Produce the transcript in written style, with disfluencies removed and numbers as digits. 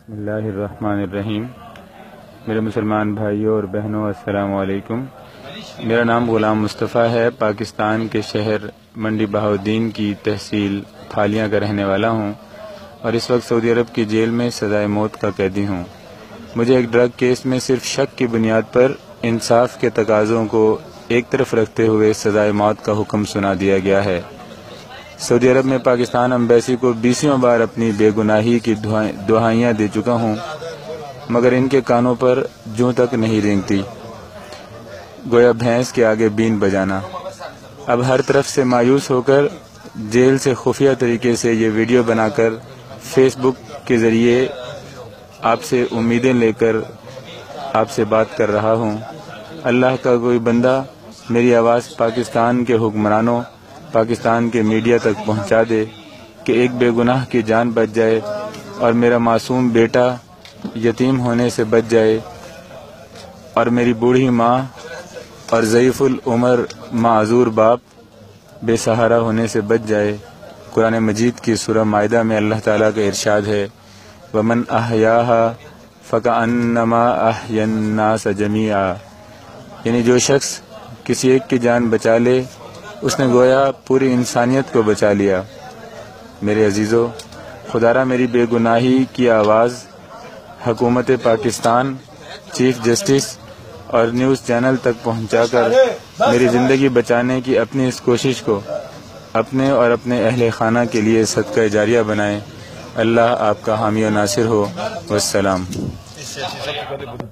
بسم اللہ الرحمن الرحیم۔ میرے مسلمان بھائیوں اور بہنوں، السلام علیکم۔ میرا نام غلام مصطفیٰ ہے، پاکستان کے شہر منڈی بہاؤالدین کی تحصیل پھالیاں کا رہنے والا ہوں اور اس وقت سعودی عرب کی جیل میں سزائے موت کا قیدی ہوں۔ مجھے ایک ڈرگ کیس میں صرف شک کی بنیاد پر انصاف کے تقاضوں کو ایک طرف رکھتے ہوئے سزائے موت کا حکم سنا دیا گیا ہے۔ سعودی عرب میں پاکستان ایمبیسی کو 20ویں بار اپنی بے گناہی کی دہائیاں دے چکا ہوں، مگر ان کے کانوں پر جوں تک نہیں رینگتی، گویا بھینس کے آگے بین بجانا۔ اب ہر طرف سے مایوس ہو کر جیل سے خفیہ طریقے سے یہ ویڈیو بنا کر فیس بک کے ذریعے آپ سے امیدیں لے کر آپ سے بات کر رہا ہوں۔ اللہ کا کوئی بندہ میری آواز پاکستان کے حکمرانوں، پاکستان کے میڈیا تک پہنچا دے کہ ایک بے گناہ کی جان بچ جائے اور میرا معصوم بیٹا یتیم ہونے سے بچ جائے اور میری بوڑھی ماں اور ضعیف العمر معذور باپ بے سہارا ہونے سے بچ جائے۔ قرآن مجید کی سورہ مائدہ میں اللہ تعالیٰ کا ارشاد ہے، وَمَنْ أَحْيَاهَا فَكَأَنَّمَا أَحْيَا النَّاسَ جَمِيعًا، یعنی جو شخص کسی ایک کی جان بچا لے اس نے گویا پوری انسانیت کو بچا لیا۔ میرے عزیزو، خدا را میری بے گناہی کی آواز حکومت پاکستان، چیف جسٹس اور نیوز چینل تک پہنچا کر میری زندگی بچانے کی اپنی اس کوشش کو اپنے اور اپنے اہل خانہ کے لیے صدقہ جاریہ بنائیں۔ اللہ آپ کا حامی و ناصر ہو۔ والسلام۔